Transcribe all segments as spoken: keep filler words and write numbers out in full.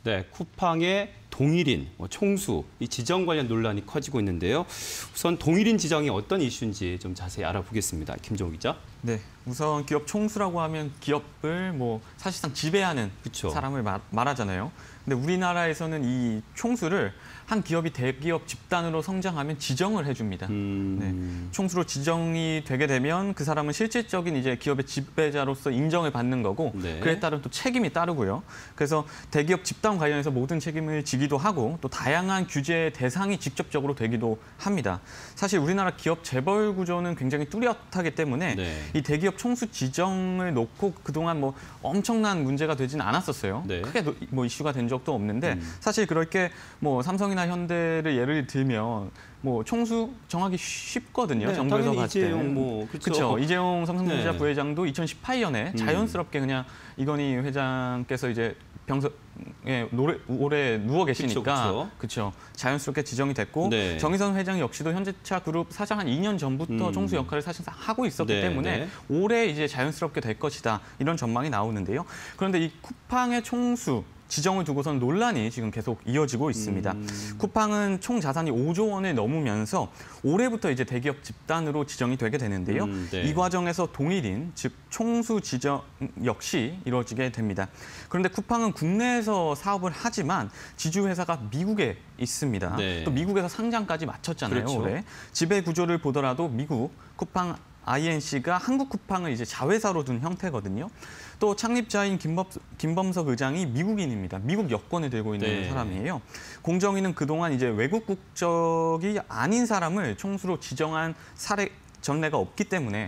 네, 쿠팡의 동일인, 뭐 총수, 이 지정 관련 논란이 커지고 있는데요. 우선 동일인 지정이 어떤 이슈인지 좀 자세히 알아보겠습니다. 김종우 기자. 네, 우선 기업 총수라고 하면 기업을 뭐 사실상 지배하는 그쵸. 사람을 말, 말하잖아요. 근데 우리나라에서는 이 총수를 한 기업이 대기업 집단으로 성장하면 지정을 해줍니다. 음... 네, 총수로 지정이 되게 되면 그 사람은 실질적인 이제 기업의 지배자로서 인정을 받는 거고 네. 그에 따른 또 책임이 따르고요. 그래서 대기업 집단 관련해서 모든 책임을 지기도 하고 또 다양한 규제의 대상이 직접적으로 되기도 합니다. 사실 우리나라 기업 재벌 구조는 굉장히 뚜렷하기 때문에 네. 이 대기업 총수 지정을 놓고 그동안 뭐 엄청난 문제가 되지는 않았었어요. 네. 크게 뭐 이슈가 된 적도 없는데 음. 사실 그렇게 뭐 삼성이나 현대를 예를 들면 뭐 총수 정하기 쉽거든요. 네, 정부에서 봤을 때는. 이재용 뭐 그렇죠. 그렇죠. 이재용 삼성전자 네. 부회장도 이천십팔 년에 음. 자연스럽게 그냥 이건희 회장께서 이제 병석에 노래, 오래 누워 계시니까 그렇죠. 자연스럽게 지정이 됐고 네. 정의선 회장 역시도 현대차 그룹 사장 한 이 년 전부터 음. 총수 역할을 사실상 하고 있었기 네, 때문에 네. 올해 이제 자연스럽게 될 것이다. 이런 전망이 나오는데요. 그런데 이 쿠팡의 총수 지정을 두고서는 논란이 지금 계속 이어지고 있습니다. 음. 쿠팡은 총 자산이 오조 원을 넘으면서 올해부터 이제 대기업 집단으로 지정이 되게 되는데요. 음, 네. 이 과정에서 동일인, 즉 총수 지정 역시 이루어지게 됩니다. 그런데 쿠팡은 국내에서 사업을 하지만 지주회사가 미국에 있습니다. 네. 또 미국에서 상장까지 마쳤잖아요. 그렇죠. 올해. 지배 구조를 보더라도 미국 쿠팡 아이엔씨가 한국 쿠팡을 이제 자회사로 둔 형태거든요. 또 창립자인 김범, 김범석 의장이 미국인입니다. 미국 여권을 들고 있는 네. 사람이에요. 공정위는 그동안 이제 외국 국적이 아닌 사람을 총수로 지정한 사례 전례가 없기 때문에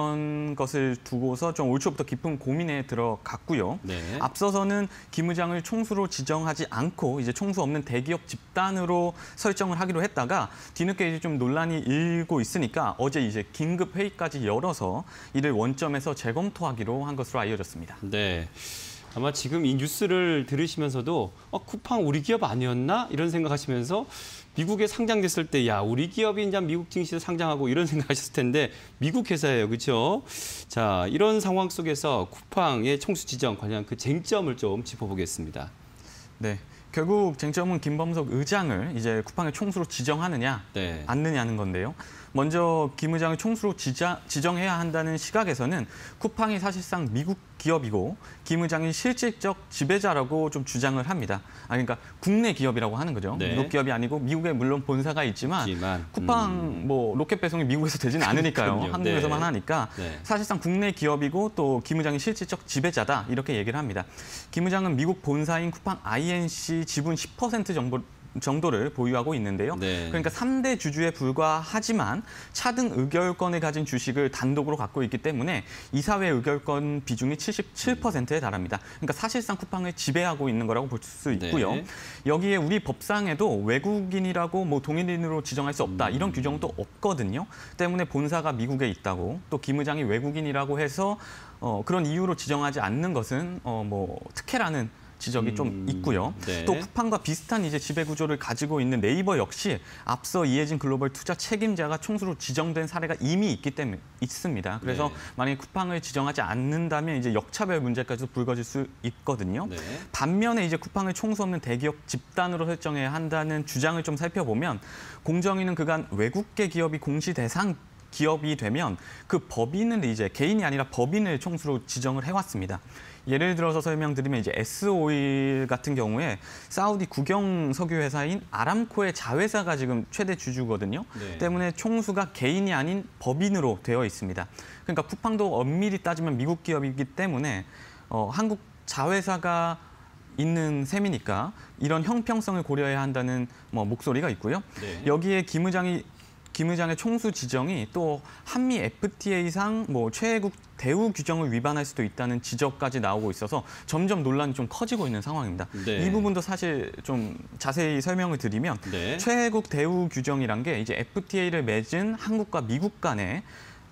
이런 것을 두고서 좀 올 초부터 깊은 고민에 들어갔고요. 네. 앞서서는 김 의장을 총수로 지정하지 않고 이제 총수 없는 대기업 집단으로 설정을 하기로 했다가 뒤늦게 이제 좀 논란이 일고 있으니까 어제 이제 긴급 회의까지 열어서 이를 원점에서 재검토하기로 한 것으로 알려졌습니다. 네. 아마 지금 이 뉴스를 들으시면서도 어, 쿠팡 우리 기업 아니었나? 이런 생각하시면서 미국에 상장됐을 때 야, 우리 기업이 이제 미국 증시에 상장하고 이런 생각하셨을 텐데 미국 회사예요. 그렇죠? 자, 이런 상황 속에서 쿠팡의 총수 지정 관련 그 쟁점을 좀 짚어보겠습니다. 네. 결국 쟁점은 김범석 의장을 이제 쿠팡의 총수로 지정하느냐, 네. 않느냐는 건데요. 먼저 김 의장을 총수로 지자, 지정해야 한다는 시각에서는 쿠팡이 사실상 미국 기업이고 김 의장이 실질적 지배자라고 좀 주장을 합니다. 아, 그러니까 국내 기업이라고 하는 거죠. 네. 미국 기업이 아니고 미국에 물론 본사가 있지만 있지만, 쿠팡 음. 뭐 로켓 배송이 미국에서 되지는 않으니까요. 그럼요. 한국에서만 네. 하니까 네. 사실상 국내 기업이고 또 김 의장이 실질적 지배자다 이렇게 얘기를 합니다. 김 의장은 미국 본사인 쿠팡 아이엔씨 지분 십 퍼센트 정도 정도를 보유하고 있는데요. 네. 그러니까 삼 대 주주에 불과하지만 차등 의결권을 가진 주식을 단독으로 갖고 있기 때문에 이사회 의결권 비중이 칠십칠 퍼센트에 달합니다. 그러니까 사실상 쿠팡을 지배하고 있는 거라고 볼 수 있고요. 네. 여기에 우리 법상에도 외국인이라고 뭐 동일인으로 지정할 수 없다 이런 규정은 또 없거든요. 때문에 본사가 미국에 있다고 또 김 의장이 외국인이라고 해서 어, 그런 이유로 지정하지 않는 것은 어, 뭐 특혜라는 지적이 좀 음, 있고요. 네. 또 쿠팡과 비슷한 이제 지배 구조를 가지고 있는 네이버 역시 앞서 이해진 글로벌 투자 책임자가 총수로 지정된 사례가 이미 있기 때문에 있습니다. 그래서 네. 만약에 쿠팡을 지정하지 않는다면 이제 역차별 문제까지도 불거질 수 있거든요. 네. 반면에 이제 쿠팡을 총수 없는 대기업 집단으로 설정해야 한다는 주장을 좀 살펴보면 공정위는 그간 외국계 기업이 공시 대상 기업이 되면 그 법인을 이제 개인이 아니라 법인을 총수로 지정을 해왔습니다. 예를 들어서 설명드리면 이제 에스오일 같은 경우에 사우디 국영 석유 회사인 아람코의 자회사가 지금 최대 주주거든요. 네. 때문에 총수가 개인이 아닌 법인으로 되어 있습니다. 그러니까 쿠팡도 엄밀히 따지면 미국 기업이기 때문에 어, 한국 자회사가 있는 셈이니까 이런 형평성을 고려해야 한다는 뭐 목소리가 있고요. 네. 여기에 김 의장이 김 의장의 총수 지정이 또 한미 에프티에이상 뭐 최애국 대우 규정을 위반할 수도 있다는 지적까지 나오고 있어서 점점 논란이 좀 커지고 있는 상황입니다. 네. 이 부분도 사실 좀 자세히 설명을 드리면 네. 최애국 대우 규정이란 게 이제 에프티에이를 맺은 한국과 미국 간의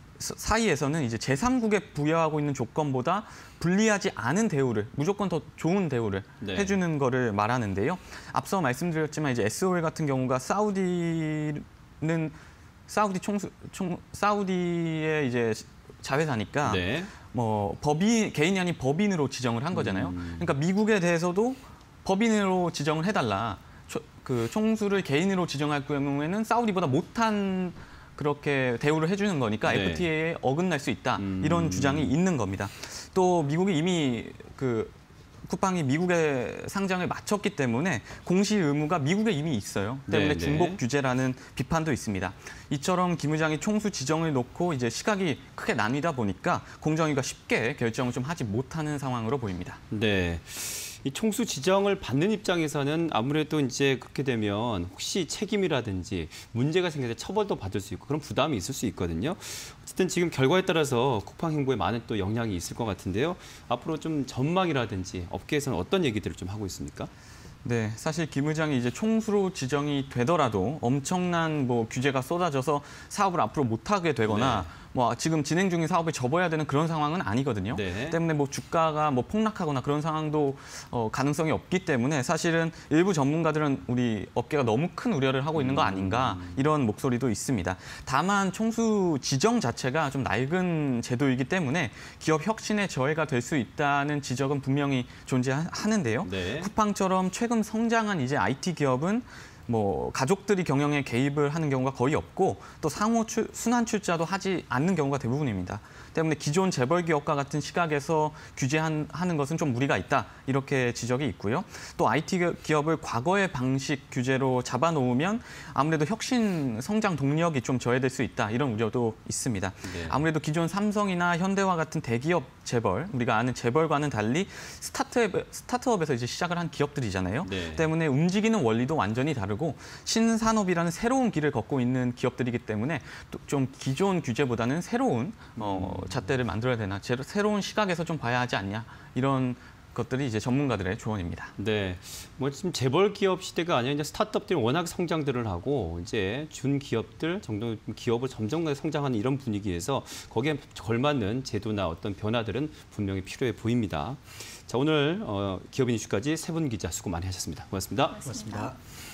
사이에서는 이제 제삼국에 부여하고 있는 조건보다 불리하지 않은 대우를, 무조건 더 좋은 대우를 네. 해주는 거를 말하는데요. 앞서 말씀드렸지만 이제 에스오일 같은 경우가 사우디는 사우디 총수, 총, 사우디의 이제 자회사니까 네. 뭐 법인 개인이 아닌 법인으로 지정을 한 거잖아요. 음. 그러니까 미국에 대해서도 법인으로 지정을 해달라. 초, 그 총수를 개인으로 지정할 경우에는 사우디보다 못한 그렇게 대우를 해주는 거니까 네. 에프티에이에 어긋날 수 있다. 음. 이런 주장이 있는 겁니다. 또 미국이 이미 그 쿠팡이 미국에 상장을 마쳤기 때문에 공시 의무가 미국에 이미 있어요. 때문에 네, 네. 중복 규제라는 비판도 있습니다. 이처럼 김 의장이 총수 지정을 놓고 이제 시각이 크게 나뉘다 보니까 공정위가 쉽게 결정을 좀 하지 못하는 상황으로 보입니다. 네. 이 총수 지정을 받는 입장에서는 아무래도 이제 그렇게 되면 혹시 책임이라든지 문제가 생길 때 처벌도 받을 수 있고 그런 부담이 있을 수 있거든요. 어쨌든 지금 결과에 따라서 쿠팡 행보에 많은 또 영향이 있을 것 같은데요. 앞으로 좀 전망이라든지 업계에서는 어떤 얘기들을 좀 하고 있습니까? 네, 사실 김 의장이 이제 총수로 지정이 되더라도 엄청난 뭐 규제가 쏟아져서 사업을 앞으로 못하게 되거나 네. 뭐 지금 진행 중인 사업을 접어야 되는 그런 상황은 아니거든요. 네. 때문에 뭐 주가가 뭐 폭락하거나 그런 상황도 어, 가능성이 없기 때문에 사실은 일부 전문가들은 우리 업계가 너무 큰 우려를 하고 있는 거 아닌가 이런 목소리도 있습니다. 다만 총수 지정 자체가 좀 낡은 제도이기 때문에 기업 혁신에 저해가 될 수 있다는 지적은 분명히 존재하는데요. 네. 쿠팡처럼 최근 성장한 이제 아이티 기업은 뭐 가족들이 경영에 개입을 하는 경우가 거의 없고 또 상호 출, 순환 출자도 하지 않는 경우가 대부분입니다. 때문에 기존 재벌 기업과 같은 시각에서 규제하는 것은 좀 무리가 있다 이렇게 지적이 있고요. 또 아이티 기업을 과거의 방식 규제로 잡아놓으면 아무래도 혁신 성장 동력이 좀 저해될 수 있다 이런 우려도 있습니다. 네. 아무래도 기존 삼성이나 현대와 같은 대기업 재벌 우리가 아는 재벌과는 달리 스타트업, 스타트업에서 이제 시작을 한 기업들이잖아요. 네. 때문에 움직이는 원리도 완전히 다르고 신산업이라는 새로운 길을 걷고 있는 기업들이기 때문에 또 좀 기존 규제보다는 새로운 어, 잣대를 만들어야 되나 새로운 시각에서 좀 봐야 하지 않냐 이런 것들이 이제 전문가들의 조언입니다. 네, 뭐 지금 재벌 기업 시대가 아니라 이제 스타트업들이 워낙 성장들을 하고 이제 준 기업들 정도 기업을 점점 성장하는 이런 분위기에서 거기에 걸맞는 제도나 어떤 변화들은 분명히 필요해 보입니다. 자, 오늘 어, 기업인 이슈까지 세 분 기자 수고 많이 하셨습니다. 고맙습니다. 고맙습니다.